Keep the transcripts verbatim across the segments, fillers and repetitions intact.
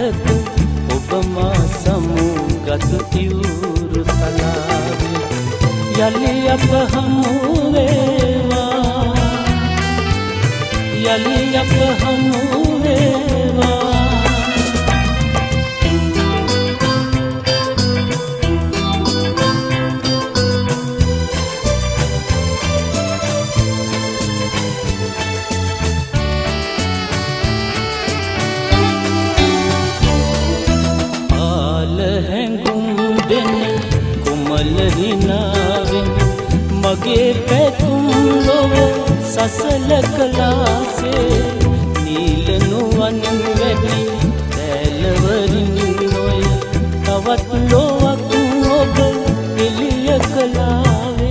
දවසක ඔබ මා සමුගත් ඉවුරු තලාවේ යලි අප හමු වේවා යලි අප හමු වේවා मगे पे तुम लोग ससल कलासे नील नुवन वेदी तैलवरिन नोय तवत लोक ඔබ එළිය කලාවේ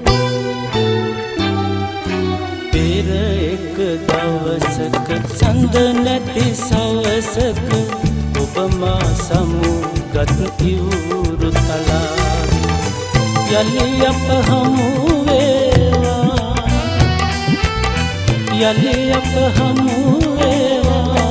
පෙර එක දවසක සඳ නැති සවසක ඔබ මා සමුගත් ඉවුරු තලාවේ යලි අප හමු වේවා යලි අප හමු වේවා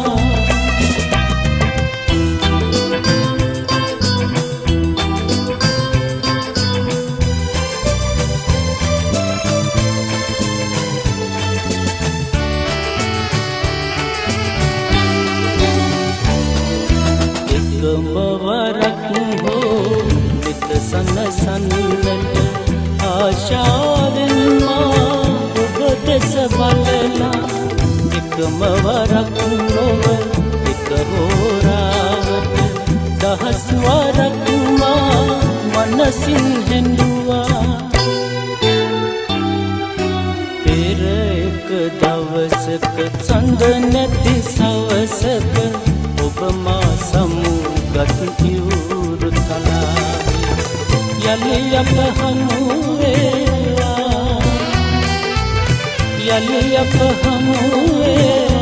එකම වරක් හෝ නිත සන සන්නට ආශාවෙන් මා ඔබ දෙස බලලා එකම වරක් නොව එක හෝරාවට දහස් වරක් මා මනසින් හෙඬුවා පෙර එක දවසක සඳ නැති සවසක ඔබ මා සමුගත් ඉවුරු තලාවේ යලි අප හමු වේවා යලි අප හමු වේවා